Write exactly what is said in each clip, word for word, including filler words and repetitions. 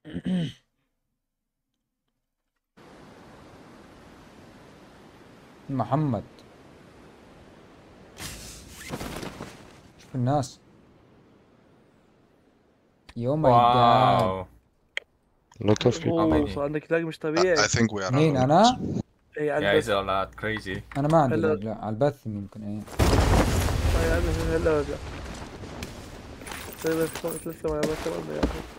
محمد شوف الناس. يو ماي جاد. واو. Lot of people. many? اوه صار عندك لاج مش I, طبيعي. I think we are مين alone. انا؟ اي على Yeah, it's البث. a lot crazy. انا ما عندي هلا. لاج، لا على البث ممكن. ايه طيب هلا هلا رجع. طيب ثلاث ثواني بس والله يا اخي.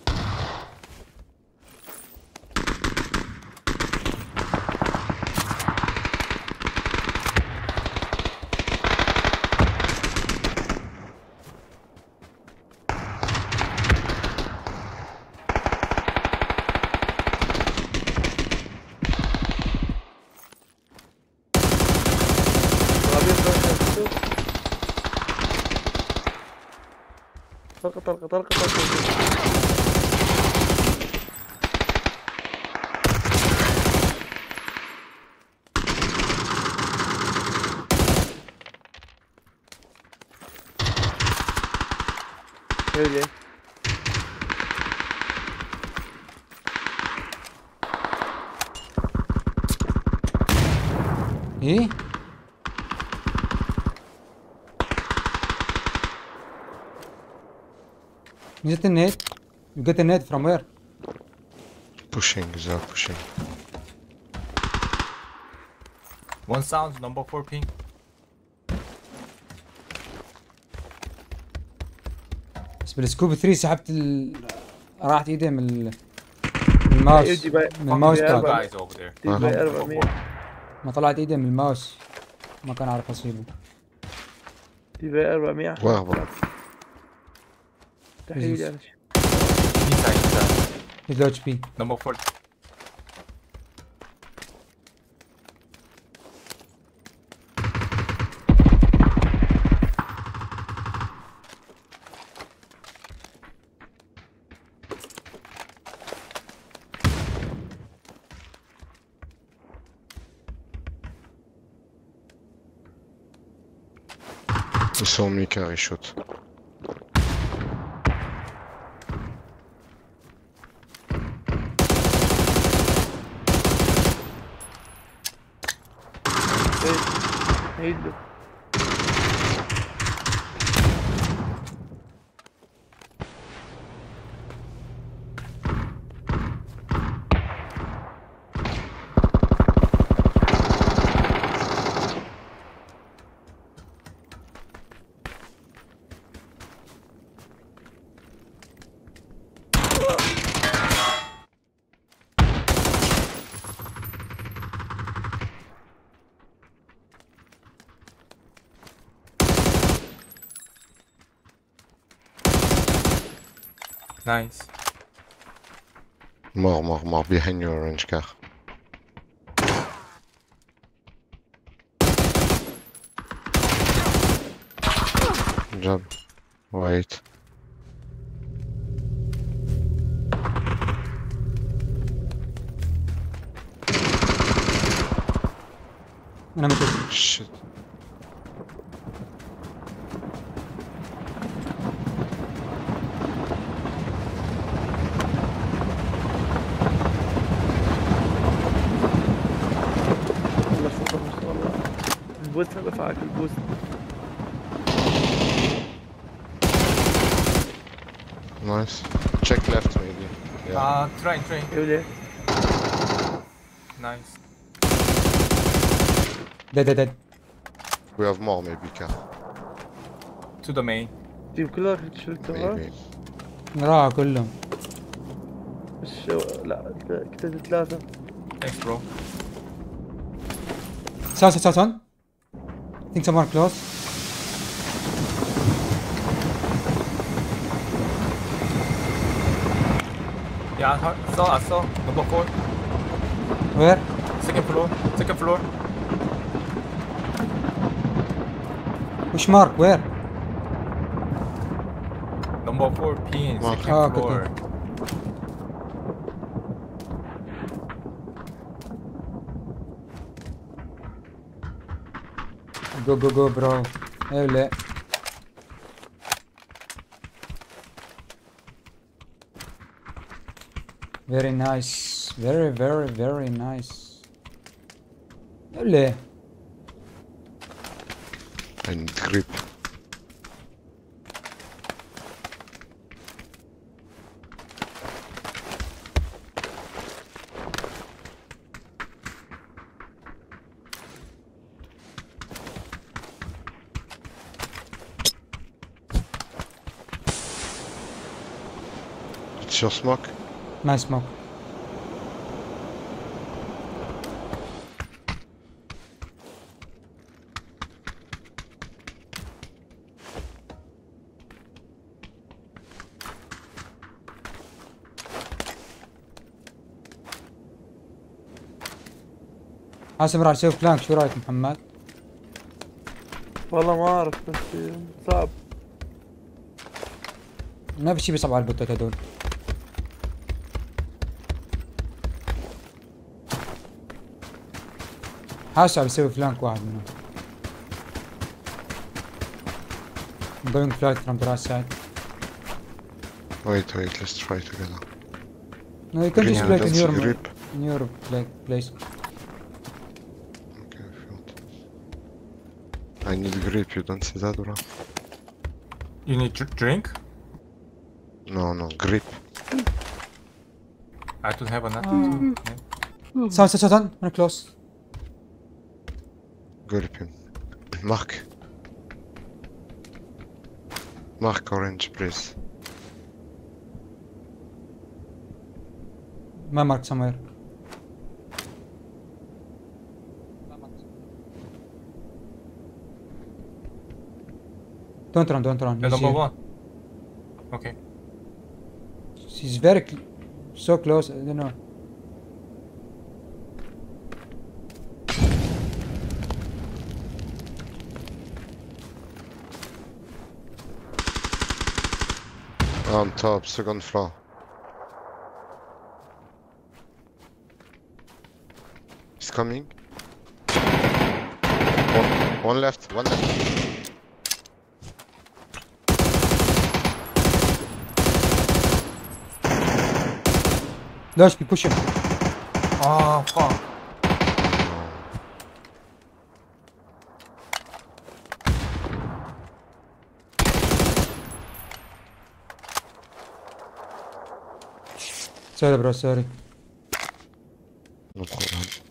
طلقة طلقة طلقة طلقة. هيلي ايه You get the net? You get the net from where? Pushing, they are pushing. One sound, number four ping. بس بالسكوب ثلاثة سحبت ال... راحت ايدي من ال... من الماوس يدي باي- من الماوس يا باد. أربعة. Guys over there. دي باي أربعمية. ما طلعت ايدي من الماوس ما كان عارف اصيبه. دي باي أربعمية. Where, where? تحية يعني. Inside, inside. He's low اتش بي. Number four. He saw me carry shot. هيدلو. Nice. More, more, more behind your orange car. Good job. Wait. انا مت Shit. والله شكرا ما شاء الله. البوست دفعك البوست. Nice. Check left maybe. Yeah. Uh, train, train. هيولي. Nice. ديد ديد ديد. We have more maybe car. To the main. دي كلها شلتوها. Maybe. راحوا كلهم. بس شو- لا كتبت ثلاثة. Thanks, bro. South south south one. Think someone close. Yeah, I heard- I saw, I saw. Number four. Where? Second floor. Second floor. Which mark? Where? Number four pin. Mark. Second Ah, okay, floor. Go go go bro. هلا. Very nice. Very very very nice. ليه؟ I need grip. It's your smoke? ما smoke. حاسب راح اسوي فلانك، شو رايك محمد؟ والله ما اعرف بس صعب. ما في شي بيصعب على البوتات هدول. حاسب بسوي فلانك واحد منهم. I'm going flight from the right side. Wait, wait, let's try together. No, you can just Yeah, play in that's your, grip. in your play, place. Okay, I felt. I need grip, you don't see that, bro? You need dr- drink? No, no, grip. I don't have another too. Yeah. Sound, sound, sound, I'm close. Grip him. Mark. Mark orange, please. ما mark somewhere. Don't run, don't run. The He's number here. one. Okay. He's very cl so close. I don't know. On top, second floor. He's coming. One, one left, one left. Lurch, be pushing. Oh fuck. Sorry bro, sorry. No problem.